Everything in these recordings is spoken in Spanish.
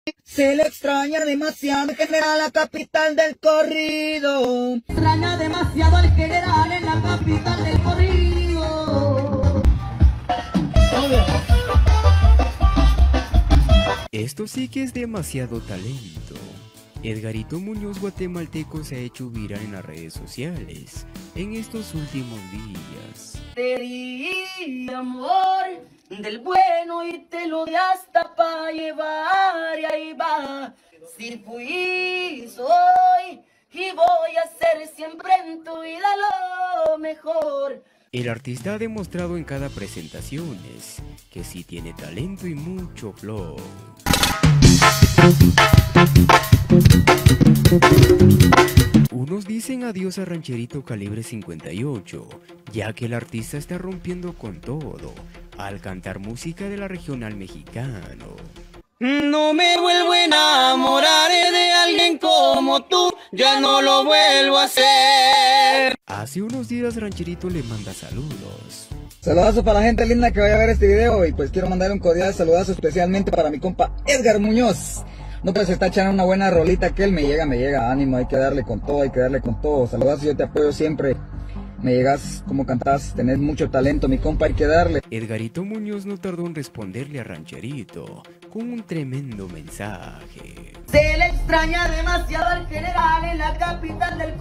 Se le extraña demasiado, general, la capital del corrido. Extraña demasiado al general en la capital del corrido. Esto sí que es demasiado talento. Edgarito Muñoz guatemalteco se ha hecho viral en las redes sociales en estos últimos días. Te di amor del bueno y te lo di hasta pa' llevar y ahí va. Si fui, soy y voy a ser siempre en tu vida lo mejor. El artista ha demostrado en cada presentación que sí tiene talento y mucho flow. Unos dicen adiós a Rancherito Calibre 58, ya que el artista está rompiendo con todo al cantar música de la regional mexicano. No me vuelvo a enamorar de alguien como tú, ya no lo vuelvo a hacer. Hace unos días Rancherito le manda saludos. Saludazo para la gente linda que vaya a ver este video y pues quiero mandar un cordial saludazo especialmente para mi compa Edgar Muñoz. No, pues se está echando una buena rolita que él me llega, ánimo, hay que darle con todo, saludazo, yo te apoyo siempre, me llegas como cantás, tenés mucho talento mi compa, hay que darle. Edgarito Muñoz no tardó en responderle a Rancherito con un tremendo mensaje. Se le extraña demasiado al general en la capital del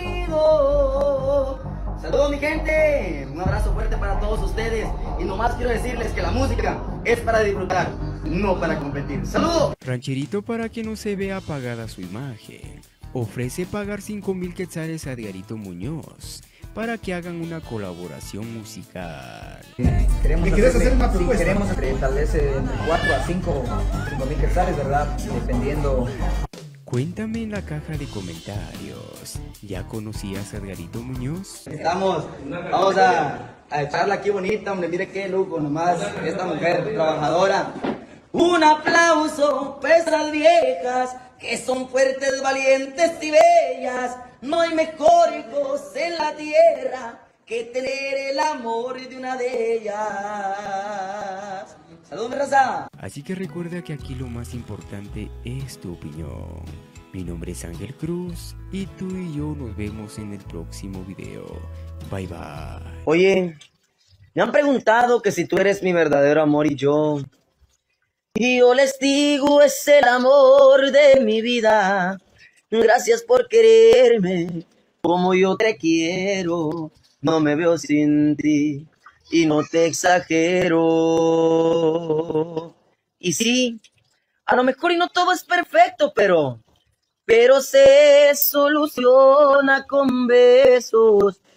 corrido. Saludos mi gente, un abrazo fuerte para todos ustedes y nomás quiero decirles que la música es para disfrutar, no para competir. ¡Saludos! Rancherito, para que no se vea apagada su imagen, ofrece pagar 5,000 quetzales a Edgarito Muñoz para que hagan una colaboración musical. Queremos hacer una propuesta. Sí, queremos tal vez entre 4 a 5 mil quetzales, ¿verdad? Dependiendo. Cuéntame en la caja de comentarios, ¿ya conocías a Edgarito Muñoz? Vamos a echarla aquí bonita, hombre, mire qué lujo nomás, esta mujer trabajadora. Un aplauso para esas viejas que son fuertes, valientes y bellas. No hay mejor cosa en la tierra que tener el amor de una de ellas. ¡Saludos, mi raza! Así que recuerda que aquí lo más importante es tu opinión. Mi nombre es Ángel Cruz y tú y yo nos vemos en el próximo video. Bye bye. Oye, me han preguntado que si tú eres mi verdadero amor y yo les digo es el amor de mi vida. Gracias por quererme como yo te quiero. No me veo sin ti y no te exagero. Y sí, a lo mejor y no todo es perfecto, pero se soluciona con besos.